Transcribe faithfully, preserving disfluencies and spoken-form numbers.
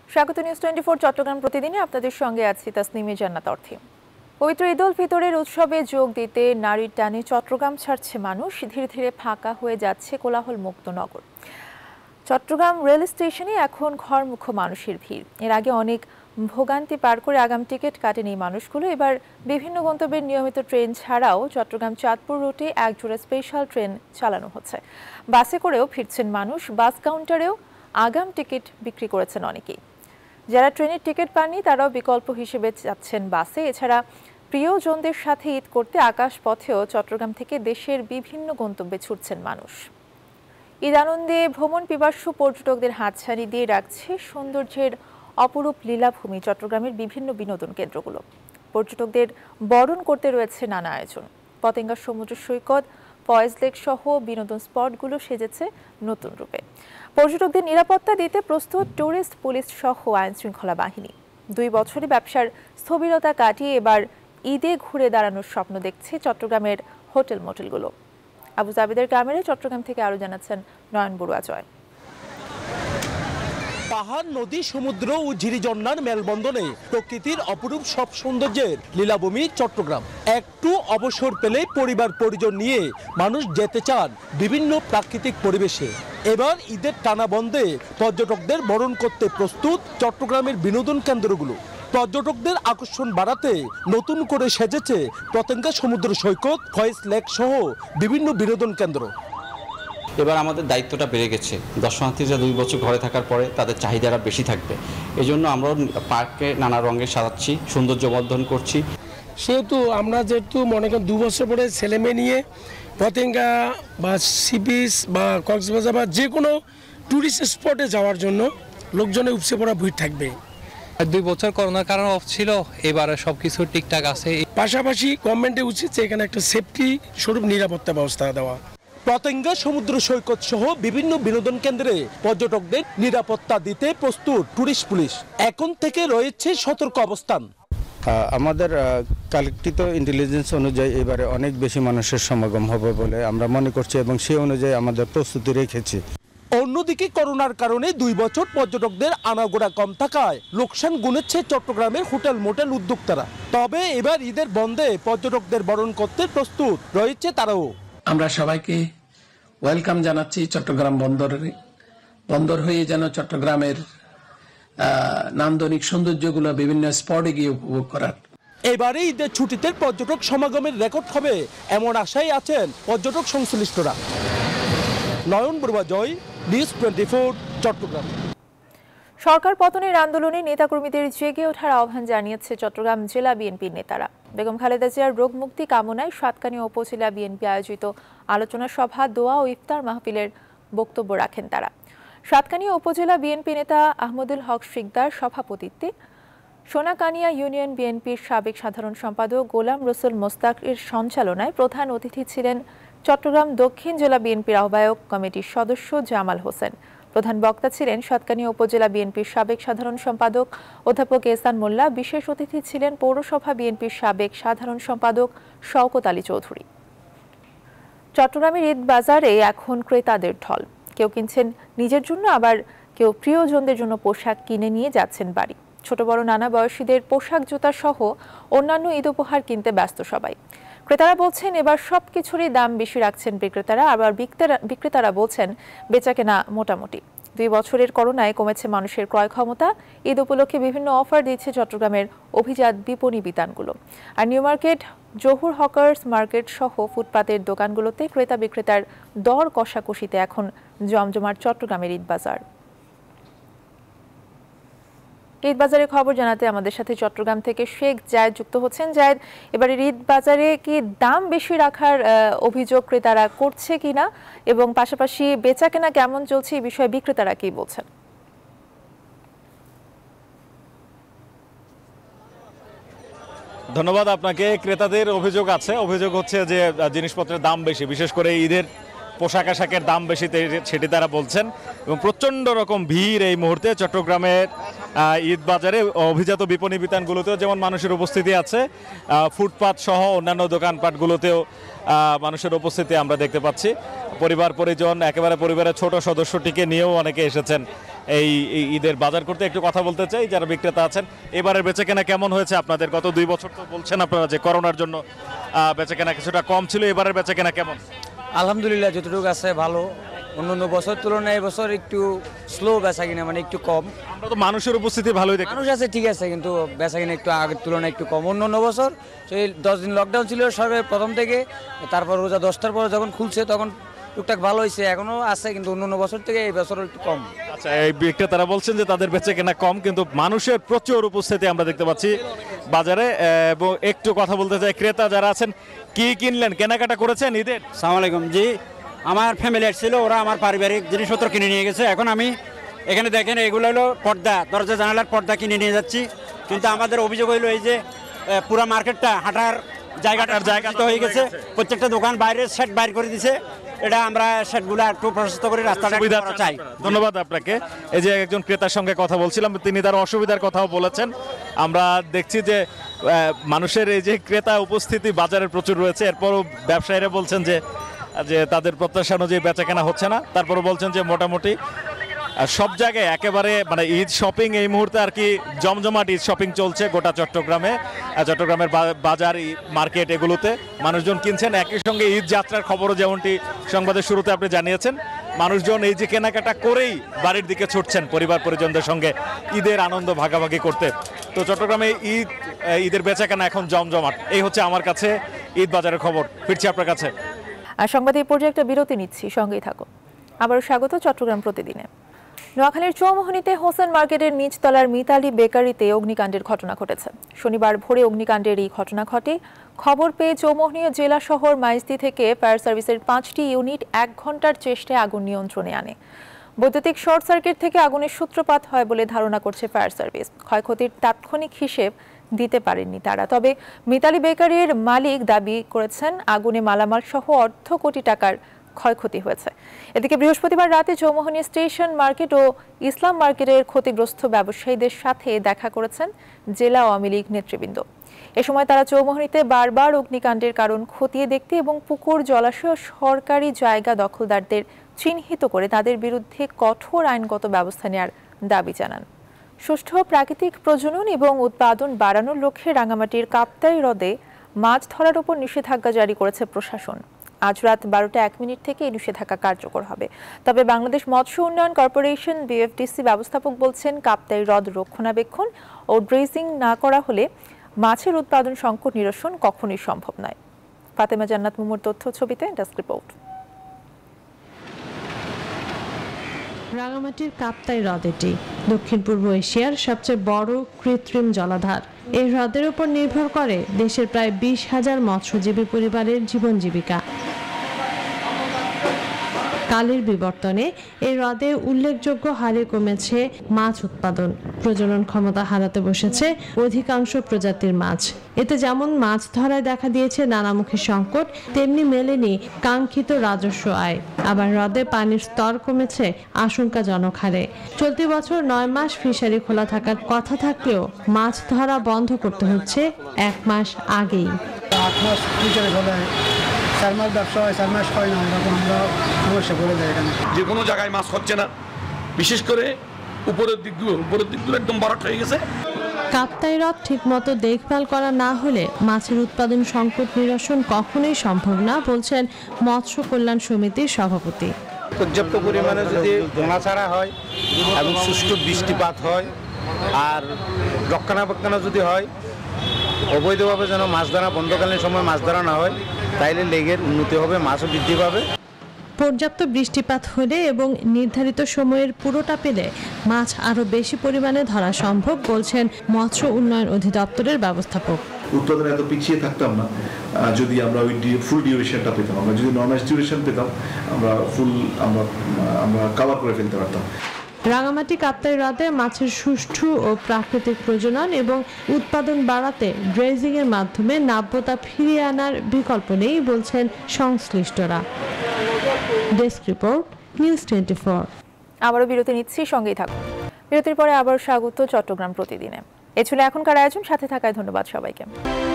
স্বাগত news twenty four Chittagong প্রতিদিনে আপনাদের সঙ্গে আছি তাসনিমে জান্নাত অর্থী। পবিত্র ঈদ উল ফিতরের উৎসবে যোগ দিতে নারীর টানে চট্টগ্রাম ছাড়ছে মানুষ। ধীরে ধীরে ফাঁকা হয়ে যাচ্ছে কোলাহল মুক্ত নগর। চট্টগ্রাম রেল স্টেশনে এখন ঘরমুখো মানুষের ভিড়। এর আগে অনেক ভোগান্তি পার করে আগাম টিকিট কাটেন এই মানুষগুলো। এবার বিভিন্ন গন্তব্যের নিয়মিত ট্রেন ছাড়াও চট্টগ্রাম চাঁদপুর রুটে একজোড়া স্পেশাল ট্রেন চালানো হচ্ছে। বাসে করেও ফিরছেন মানুষ। বাস কাউন্টারেও আগাম টিকিট বিক্রি করেছেন অনেকেই। যারা ট্রেনের টিকিট পাননি তারাও বিকল্প হিসেবে যাচ্ছেন বাসে। এছাড়া প্রিয়জনদের সাথে ঈদ করতে আকাশ পথেও চট্টগ্রাম থেকে দেশের বিভিন্ন গন্তব্যে ছুটছেন মানুষ। ঈদ আনন্দে ভ্রমণ পিপাসু পর্যটকদের হাতছানি দিয়ে রাখছে সৌন্দর্যের অপরূপ লীলাভূমি চট্টগ্রামের বিভিন্ন বিনোদন কেন্দ্রগুলো। পর্যটকদের বরণ করতে রয়েছে নানা আয়োজন। পতেঙ্গা সমুদ্র সৈকত, ফয়েজ লেক সহ বিনোদন স্পটগুলো সেজেছে নতুন রূপে। পর্যটকদের নিরাপত্তা দিতে প্রস্তুত ট্যুরিস্ট পুলিশ সহ আইন শৃঙ্খলা বাহিনী। দুই বছরে ব্যবসার স্থবিরতা কাটিয়ে এবার ঈদে ঘুরে দাঁড়ানোর স্বপ্ন দেখছে চট্টগ্রামের হোটেল মোটেলগুলো। আবু জাবেদের ক্যামেরায় চট্টগ্রাম থেকে আরো জানাচ্ছেন নয়ন বড়ুয়া জয়। পাহাড়, নদী, সমুদ্র ও ঝিরিঝর্ণার মেলবন্ধনে প্রকৃতির অপরূপ সব সৌন্দর্যের লীলাভূমি চট্টগ্রাম। একটু অবসর পেলে পরিবার পরিজন নিয়ে মানুষ যেতে চান বিভিন্ন প্রাকৃতিক পরিবেশে। এবার ঈদের টানা বন্ধে পর্যটকদের বরণ করতে প্রস্তুত চট্টগ্রামের বিনোদন কেন্দ্রগুলো। পর্যটকদের আকর্ষণ বাড়াতে নতুন করে সেজেছে পতেঙ্গা সমুদ্র সৈকত, ফয়েজ লেক সহ বিভিন্ন বিনোদন কেন্দ্র। এবার আমাদের দায়িত্বটা বেড়ে গেছে। দর্শনার্থীরা দুই বছর ঘরে থাকার পরে তাদের চাহিদাটা বেশি থাকবে। এই জন্য আমরা পার্কে নানা রঙে সাজাচ্ছি, সৌন্দর্যবর্ধন করছি। সেহেতু আমরা যেহেতু মনে করেন দু বছর পরে ছেলে মেয়ে নিয়ে পতেঙ্গা বা সি বিচ বা কক্সবাজার বা যে কোনো ট্যুরিস্ট স্পটে যাওয়ার জন্য লোকজনের উপচে পড়া ভিড় থাকবে। দুই বছর করোনার কারণে অফ ছিল, এবারে সব কিছু ঠিকঠাক আছে। পাশাপাশি গভর্নমেন্টের উচিত যে এখানে একটা সেফটি স্বরূপ নিরাপত্তা ব্যবস্থা দেওয়া। পতেঙ্গা সমুদ্র সৈকত সহ বিভিন্ন বিনোদন কেন্দ্রে পর্যটকদের নিরাপত্তা দিতে প্রস্তুত ট্যুরিস্ট পুলিশ। এখন থেকে রয়েছে সতর্ক অবস্থান। আমাদের কালেক্টিভ ইন্টেলিজেন্স অনুযায়ী এবারে অনেক বেশি মানুষের সমাগম হবে বলে আমরা মনে করছি এবং সেই অনুযায়ী আমাদের প্রস্তুতি রেখেছি। অন্যদিকে করোনার কারণে দুই বছর পর্যটকদের আনাগোড়া কম থাকায় লোকসান গুনেছে চট্টগ্রামের হোটেল মোটেল উদ্যোক্তারা। তবে এবার ঈদের বন্ধে পর্যটকদের বরণ করতে প্রস্তুত রয়েছে তারাও। আমরা সবাইকে ওয়েলকাম জানাচ্ছি চট্টগ্রাম বন্দরে। বন্দর হয়ে যেন চট্টগ্রামের নান্দনিক সৌন্দর্যগুলো বিভিন্ন স্পটে গিয়ে উপভোগ করার। এবারে ঈদের ছুটিতে পর্যটক সমাগমের রেকর্ড হবে এমন আশায় আছেন পর্যটক সংশ্লিষ্টরা। Nayan Barua Joy, news twenty four Chittagong. সরকার পতনের আন্দোলনে নেতাকর্মীদের জেগে ওঠার আহ্বান জানিয়েছে চট্টগ্রাম জেলা বিএনপির নেতারা। বেগম খালেদা জিয়ার রোগ মুক্তি কামনায় সাতকানিয়া উপজেলা বিএনপি আয়োজিত আলোচনা সভা, দোয়া ও ইফতার মাহফিলের বক্তব্য রাখেন তারা। সাতকানিয়া উপজেলা বিএনপি নেতা আহমদুল হক শিকদার সভাপতিত্বে সোনাকানিয়া ইউনিয়ন বিএনপির সাবেক সাধারণ সম্পাদক গোলাম রসুল মোস্তাকের সঞ্চালনায় প্রধান অতিথি ছিলেন চট্টগ্রাম দক্ষিণ জেলা বিএনপির আহ্বায়ক কমিটির সদস্য জামাল হোসেন। প্রধান বক্তা ছিলেন সাতকানিয়া উপজেলা বিএনপির সাবেক সাধারণ সম্পাদক অধ্যাপক এহসান মোল্লা। বিশেষ অতিথি ছিলেন পৌরসভা বিএনপির সাবেক সাধারণ সম্পাদক শওকত আলী চৌধুরী। চট্টগ্রামের ঈদ বাজারে এখন ক্রেতাদের ঢল। কেউ কিনছেন নিজের জন্য, আবার কেউ প্রিয়জনদের জন্য পোশাক কিনে নিয়ে যাচ্ছেন বাড়ি। ছোট বড় নানা বয়সীদের পোশাক, জুতা সহ অন্যান্য ঈদ উপহার কিনতে ব্যস্ত সবাই। ক্রেতারা বলছেন এবার সবকিছুরই দাম বেশি রাখছেন বিক্রেতারা, আবার বিক্রেতারা বলছেন বেচাকেনা মোটামুটি। দুই বছরের করোনায় কমেছে মানুষের ক্রয় ক্ষমতা। ঈদ উপলক্ষে বিভিন্ন অফার দিচ্ছে চট্টগ্রামের অভিজাত বিপণী বিতানগুলো। আর new market, Johur hawkers market সহ ফুটপাতের দোকানগুলোতে ক্রেতা বিক্রেতার দর কষাকষিতে এখন জমজমাট চট্টগ্রামের ঈদ বাজার। ঈদ বাজারের খবর জানাতে আমাদের সাথে চট্টগ্রাম থেকে শেখ জায়েদ যুক্ত হচ্ছেন। জায়েদ, এবারে ঈদ বাজারে কি দাম বেশি রাখার অভিযোগ ক্রেতারা করছে কিনা এবং পাশাপাশি বেচাকেনা কেমন চলছে এই বিষয়ে বিক্রেতারা কি বলছেন? ধন্যবাদ আপনাকে। ক্রেতাদের অভিযোগ আছে, অভিযোগ হচ্ছে যে জিনিসপত্রের দাম বেশি, বিশেষ করে ঈদের পোশাক আশাকের দাম বেশি সেটি তারা বলছেন এবং প্রচণ্ড রকম ভিড় এই মুহূর্তে চট্টগ্রামের ঈদ বাজারে অভিজাত বিপণী বিতানগুলোতেও যেমন মানুষের উপস্থিতি আছে, ফুটপাত সহ অন্যান্য দোকানপাটগুলোতেও মানুষের উপস্থিতি আমরা দেখতে পাচ্ছি। পরিবার পরিজন একেবারে পরিবারের ছোট সদস্যটিকে নিয়েও অনেকে এসেছেন এই ঈদের বাজার করতে। একটু কথা বলতে চাই যারা বিক্রেতা আছেন, এবারের বেচাকেনা কেমন হয়েছে আপনাদের? গত দুই বছর তো বলছেন আপনারা যে করোনার জন্য বেচাকেনা কিছুটা কম ছিল, এবারের বেচাকেনা কেমন? আলহামদুলিল্লাহ যতটুকু আছে ভালো, অন্য অন্য বছর তুলনায় এবছর একটু স্লো বেচাকেনা, মানে একটু কম। আমরা তো মানুষের উপস্থিতি ভালোই দেখি, মানুষ আছে ঠিক আছে, কিন্তু বেচাকেনা একটু আগের তুলনায় একটু কম। অন্য অন্য বছর সেই দশ দিন লকডাউন ছিল সবে প্রথম থেকে, তারপর রোজা দশটার পর যখন খুলছে তখন টুকটাক ভালো হয়েছে, এখনো আছে, কিন্তু অন্য অন্য বছর থেকে এই বছর একটু কম। আচ্ছা, এই বিক্রেতারা বলছেন যে তাদের বেচাকেনা কম, কিন্তু মানুষের প্রচুর উপস্থিতি আমরা দেখতে পাচ্ছি বাজারে। এবং একটু কথা বলতে চাই, ক্রেতা যারা আছেন কি কিনলেন, কেনাকাটা করেছেন ঈদের? আসসালামু আলাইকুম। জি, আমার ফ্যামিলি ছিল, ওরা আমার পারিবারিক জিনিসপত্র কিনে নিয়ে গেছে। এখন আমি এখানে দেখেন এগুলো হলো পর্দা, দরজা জানালার পর্দা কিনে নিয়ে যাচ্ছি। কিন্তু আমাদের অভিযোগ হইলো এই যে পুরো মার্কেটটা হাঁটার জায়গাটার জায়গা তো হয়ে গেছে, প্রত্যেকটা দোকান বাইরে সেট বাইর করে দিছে। এটা আমরা সেটগুলো একটু প্রশস্ত করে রাস্তাটা চাই। ধন্যবাদ আপনাকে। এই যে একজন ক্রেতার সঙ্গে কথা বলছিলাম, তিনি তার অসুবিধার কথাও বলেছেন। আমরা দেখছি যে মানুষের এই যে ক্রেতা উপস্থিতি বাজারে প্রচুর রয়েছে, এরপরও ব্যবসায়ীরা বলছেন যে যে তাদের প্রত্যাশা অনুযায়ী বেচাকেনা হচ্ছে না। তারপরও বলছেন যে মোটামুটি সব জায়গায় একেবারে মানে ঈদ শপিং এই মুহূর্তে আর কি জমজমাট ঈদ শপিং চলছে গোটা চট্টগ্রামে। চট্টগ্রামের বাজার মার্কেট এগুলোতে মানুষজন কিনছেন। একই সঙ্গে ঈদ যাত্রার খবরও যেমনটি সংবাদের শুরুতে আপনি জানিয়েছেন, মানুষজন এই যে কেনাকাটা করেই বাড়ির দিকে ছুটছেন পরিবার পরিজনদের সঙ্গে ঈদের আনন্দ ভাগাভাগি করতে। তো চট্টগ্রামে ঈদ ঈদের বেচাকেনা এখন জমজমাট। এই হচ্ছে আমার কাছে ঈদ বাজারের খবর। ফিরছি আপনার কাছে। আর সংবাদে এই পর্যায়ে একটা বিরতি নিচ্ছি, সঙ্গেই থাকো। আবারও স্বাগত চট্টগ্রাম প্রতিদিনে। নোয়াখালীর চৌমোহনীতে হোসেন মার্কেটের নিচতলার মিতালি বেকারিতে অগ্নিকাণ্ডের ঘটনা ঘটেছে। শনিবার ভোরে অগ্নিকাণ্ডের এই ঘটনা ঘটে। খবর পেয়ে চৌমোহনী জেলা শহর মাইজদি থেকে ফায়ার সার্ভিসের পাঁচটি ইউনিট এক ঘন্টার চেষ্টায় আগুন নিয়ন্ত্রণে আনে। বৈদ্যুতিক শর্ট সার্কিট থেকে আগুনের সূত্রপাত হয় বলে ধারণা করছে ফায়ার সার্ভিস। ক্ষয়ক্ষতির তাৎক্ষণিক হিসেব দিতে পারেননি তারা, তবে মিতালি বেকারির মালিক দাবি করেছেন আগুনে মালামাল সহ অর্ধ কোটি টাকার ক্ষয়ক্ষতি হয়েছে। এদিকে বৃহস্পতিবার রাতে চৌমোহনী স্টেশন মার্কেট ও ইসলাম মার্কেটের ক্ষতিগ্রস্ত ব্যবসায়ীদের সাথে দেখা করেছেন জেলা আওয়ামী লীগ নেতৃবৃন্দ। এ সময় তারা চৌমোহনীতে বারবার অগ্নিকাণ্ডের কারণ খতিয়ে দেখতে এবং পুকুর জলাশয় ও সরকারি জায়গা দখলদারদের চিহ্নিত করে তাদের বিরুদ্ধে কঠোর আইনগত ব্যবস্থা নেওয়ার দাবি জানান। সুষ্ঠু প্রাকৃতিক প্রজনন এবং উৎপাদন বাড়ানোর লক্ষ্যে রাঙামাটির কাপ্তাই হ্রদে মাছ ধরার উপর নিষেধাজ্ঞা জারি করেছে প্রশাসন। আজ রাত বারোটা এক মিনিট থেকে এই নিষেধাজ্ঞা কার্যকর হবে। তবে বাংলাদেশ মৎস্য উন্নয়ন কর্পোরেশন বিএফডিসি ব্যবস্থাপক বলছেন, কাপ্তাই হ্রদ রক্ষণাবেক্ষণ ও ড্রেজিং না করা হলে মাছের উৎপাদন সংকট নিরসন কখনোই সম্ভব নয়। ফাতেমা জান্নাত মুমুর তথ্য ছবিতে ডেস্ক রিপোর্ট। রাঙামাটির কাপ্তাই হ্রদ এটি দক্ষিণ পূর্ব এশিয়ার সবচেয়ে বড় কৃত্রিম জলাধার। এই হ্রদের উপর নির্ভর করে দেশের প্রায় বিশ হাজার মৎস্যজীবী পরিবারের জীবন জীবিকা। কালের বিবর্তনে এই হ্রদে উল্লেখযোগ্য হারে কমেছে মাছ উৎপাদন। প্রজনন ক্ষমতা হারাতে বসেছে অধিকাংশ প্রজাতির মাছ। এতে যেমন মাছ ধরায় দেখা দিয়েছে নানামুখী সংকট, তেমনি মেলেনি কাঙ্ক্ষিত রাজস্ব আয়। আবার হ্রদে পানির স্তর কমেছে আশঙ্কাজনক হারে। চলতি বছর নয় মাস ফিশারি খোলা থাকার কথা থাকলেও মাছ ধরা বন্ধ করতে হচ্ছে এক মাস আগেই। আট মাস ফিশারি খোলা, চার মাস ব্যবসা হয়, চার মাস হয় না, এরকম আমরা সমস্যা পড়ে যায়। এখানে যে কোনো জায়গায় মাছ হচ্ছে না, বিশেষ করে উপরের দিকগুলো উপরের দিকগুলো একদম বরফ হয়ে গেছে। কাপ্তাই হ্রদ ঠিকমতো দেখভাল করা না হলে মাছের উৎপাদন সংকট নিরসন কখনোই সম্ভব না বলছেন মৎস্য কল্যাণ সমিতির সভাপতি। পর্যাপ্ত পরিমাণে যদি ধোঁয়া ছাড়া হয় এবং সুষ্ঠু বৃষ্টিপাত হয় আর রক্ষণাবেক্ষণ যদি হয়, অবৈধভাবে যেন মাছ ধরা বন্ধকালীন সময় মাছ ধরা না হয়, তাইলে লেগের উন্নতি হবে, মাছও বৃদ্ধি পাবে। পর্যাপ্ত বৃষ্টিপাত হলে এবং নির্ধারিত সময়ের পুরোটা পেলে মাছ আরো বেশি পরিমাণে ধরা সম্ভব বলছেন মৎস্য উন্নয়ন অধিদপ্তরের ব্যবস্থাপক। উৎপাদনে এত পিছিয়ে থাকতাম না যদি আমরা ওই ফুল ডিউরেশনটা পেতাম। আমরা যদি নর্মাল ডিউরেশন পেতাম, আমরা ফুল আমরা আমরা কভার করে ফেলতে পারতাম। রাঙামাটি কাপ্তাই হ্রদে মাছের সুষ্ঠু ও প্রাকৃতিক প্রজনন এবং উৎপাদন বাড়াতে ড্রেজিং এর মাধ্যমে নাব্যতা ফিরিয়ে আনার বিকল্প নেই বলছেন সংশ্লিষ্টরা। Desk report news twenty four. আবারও বিরতি নিচ্ছি, সঙ্গেই থাকুন। বিরতির পরে আবার স্বাগত চট্টগ্রাম প্রতিদিনে। এ ছিল এখনকার আয়োজন, সাথে থাকায় ধন্যবাদ সবাইকে।